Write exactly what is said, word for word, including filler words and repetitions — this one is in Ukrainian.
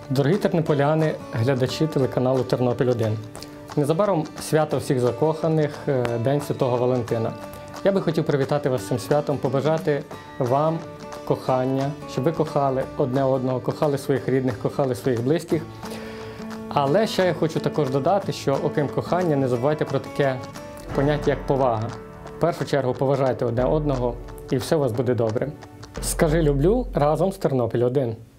Дорогі тернополяни, глядачі телеканалу Тернопіль один. Незабаром свято всіх закоханих, День Святого Валентина. Я би хотів привітати вас з цим святом, побажати вам кохання, щоб ви кохали одне одного, кохали своїх рідних, кохали своїх близьких. Але ще я хочу також додати, що окрім кохання, не забувайте про таке поняття, як повага. В першу чергу поважайте одне одного, і все у вас буде добре. Скажи «люблю» разом з Тернопіль один.